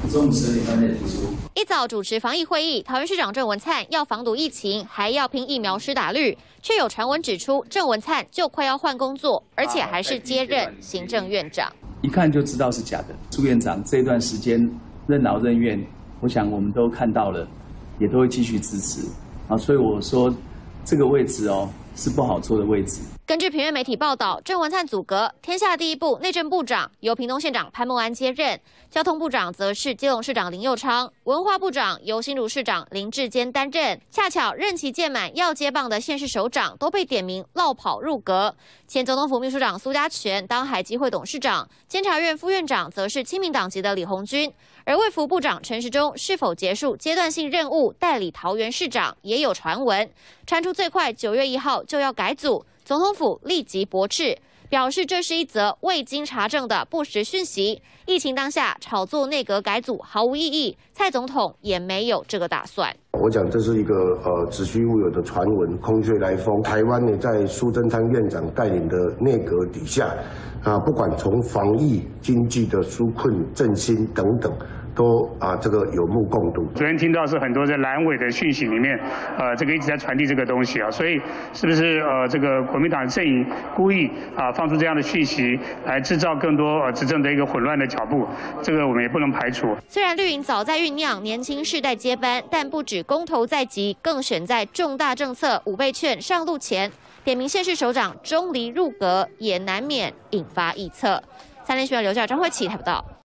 中午12点半内提出。 一早主持防疫会议，桃园市长郑文灿要防堵疫情，还要拼疫苗施打率，却有传闻指出郑文灿就快要换工作，而且还是接任行政院长。 一看就知道是假的。朱院长这段时间任劳任怨，我想我们都看到了，也都会继续支持啊。所以我说这个位置是不好做的位置。 根据平面媒体报道，郑文灿阻隔天下第一部内政部长由屏东县长潘孟安接任，交通部长则是基隆市长林右昌，文化部长由新竹市长林志坚担任。恰巧任期届满要接棒的县市首长都被点名落跑入阁。前总统府秘书长苏家全当海基会董事长，监察院副院长则是亲民党籍的李鸿钧，而卫福部长陈时中是否结束阶段性任务代理桃园市长也有传闻，传出最快9月1号就要改组。总统府立即驳斥，表示这是一则未经查证的不实讯息。疫情当下炒作内阁改组毫无意义，蔡总统也没有这个打算。 我讲这是一个子虚乌有的传闻，空穴来风。台湾呢，在苏贞昌院长带领的内阁底下，不管从防疫、经济的纾困、振兴等等。都这个有目共睹。 昨天听到是很多在蓝委的讯息里面，这个一直在传递这个东西啊，所以是不是这个国民党阵营故意放出这样的讯息，来制造更多执政的一个混乱的脚步？这个我们也不能排除。 虽然绿营早在酝酿年轻世代接班，但不止公投在即，更选在重大政策5倍券上路前，点名县市首长钟离入阁，也难免引发臆测。3立新闻刘教张慧琪台报道。